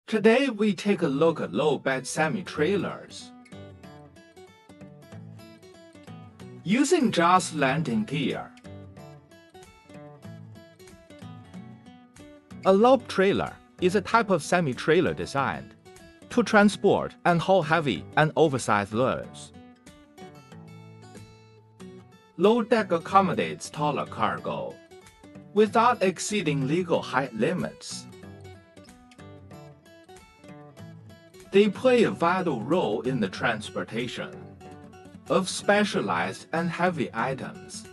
Today we take a look at low-bed semi-trailers. Using just landing gear. A lobe trailer is a type of semi-trailer designed to transport and haul heavy and oversized loads. Low deck accommodates taller cargo without exceeding legal height limits. They play a vital role in the transportation of specialized and heavy items.